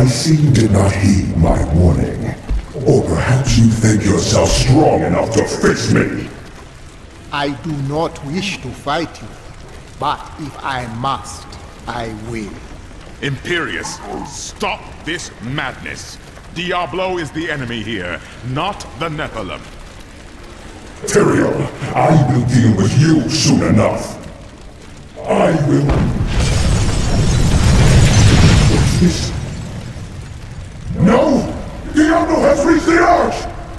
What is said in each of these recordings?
I see you did not heed my warning. Or perhaps you think yourself strong enough to face me. I do not wish to fight you, but if I must, I will. Imperius, stop this madness. Diablo is the enemy here, not the Nephilim. Tyrael, I will deal with you soon enough. I will... What's this? No! Diablo has reached the Arch!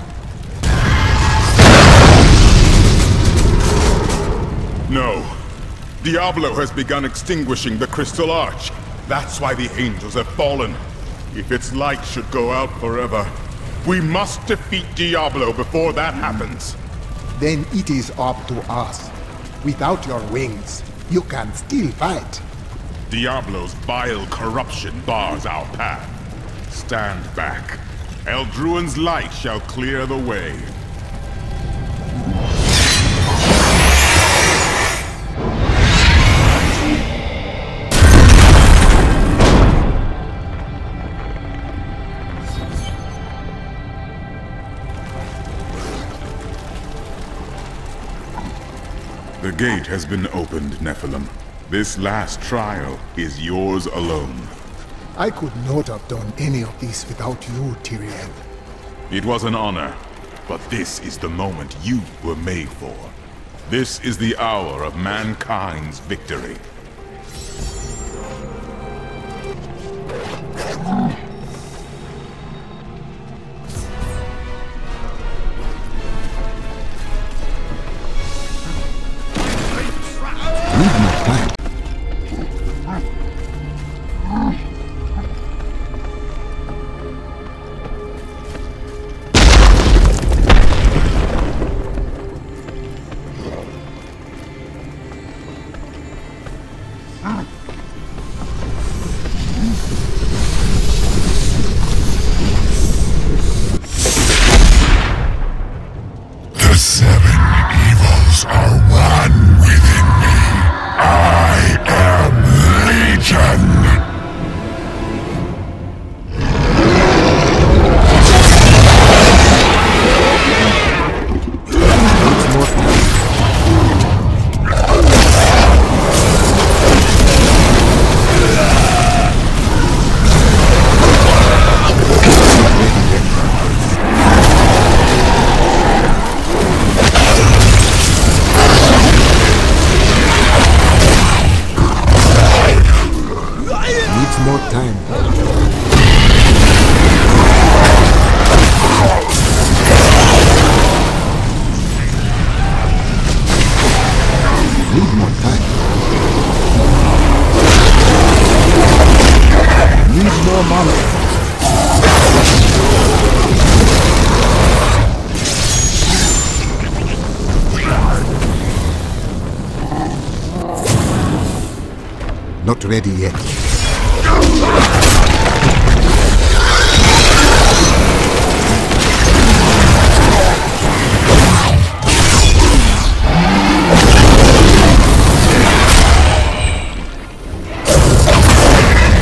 No. Diablo has begun extinguishing the Crystal Arch. That's why the angels have fallen. If its light should go out forever, we must defeat Diablo before that happens. Then it is up to us. Without your wings, you can still fight. Diablo's vile corruption bars our path. Stand back. Eldruin's light shall clear the way. The gate has been opened, Nephilim. This last trial is yours alone. I could not have done any of this without you, Tyrael. It was an honor, but this is the moment you were made for. This is the hour of mankind's victory. The seven evils are one within me. I am Legion. More time. Need more time. Need more mana. Not ready yet.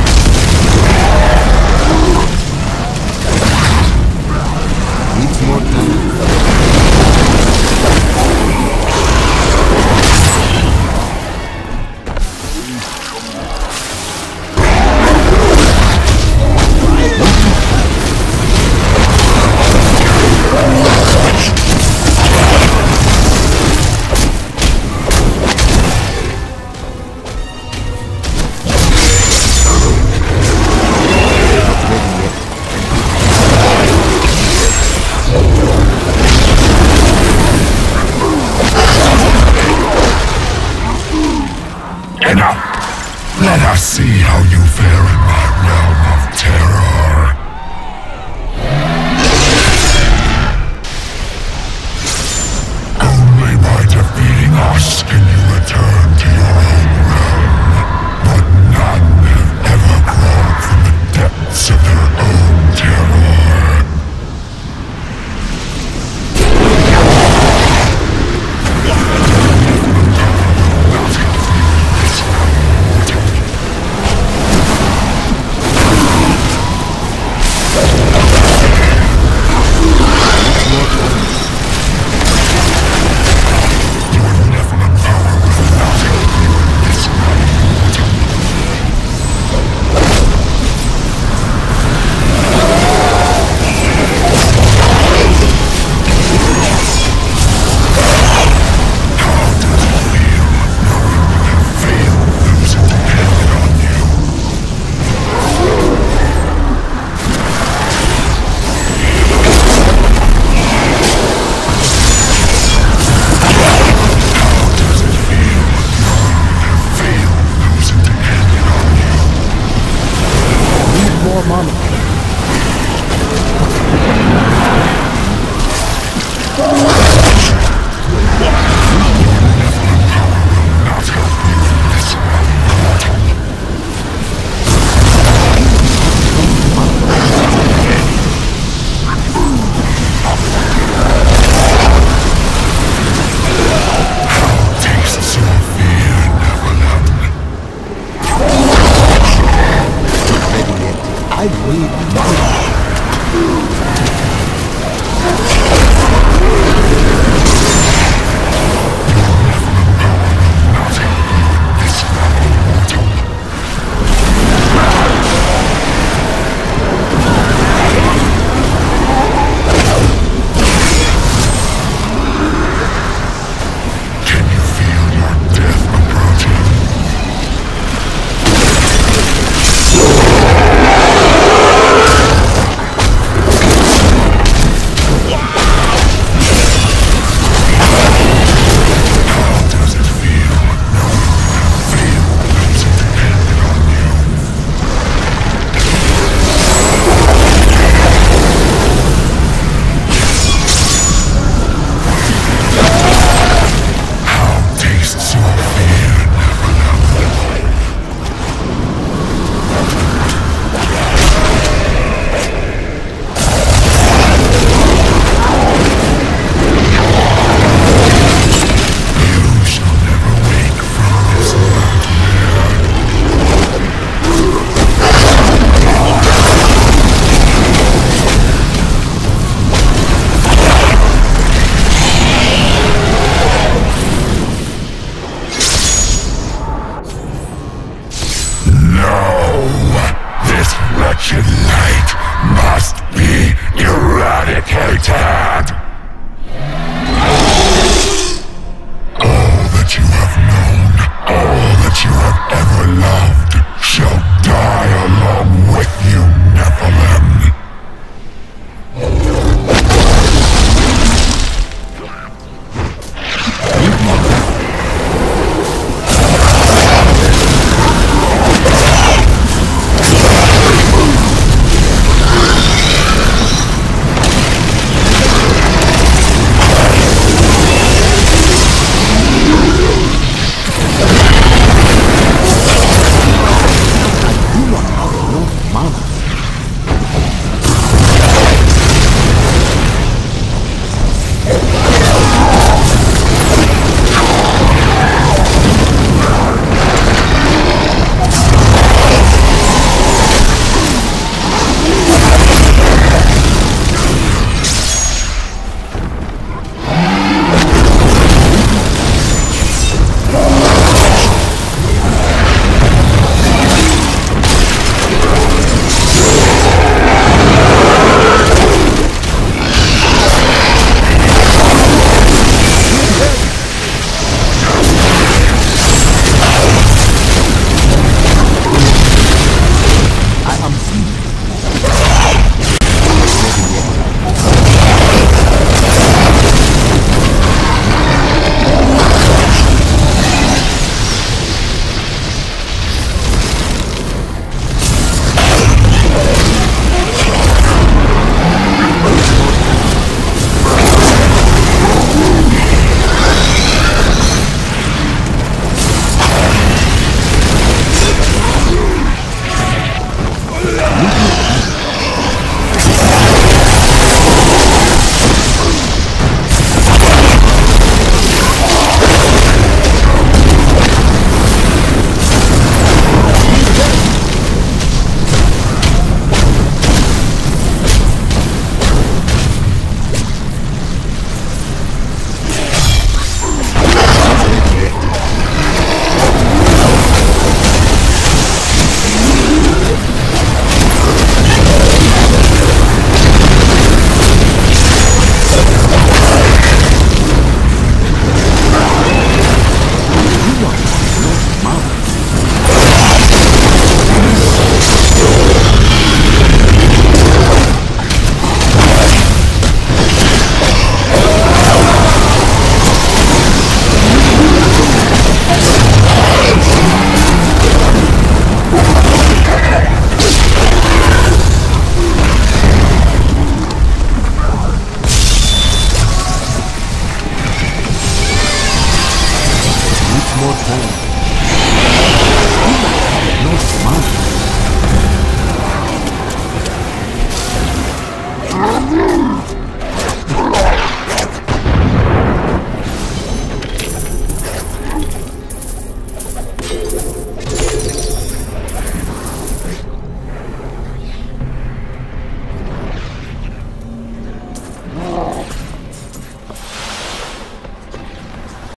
Needs more time.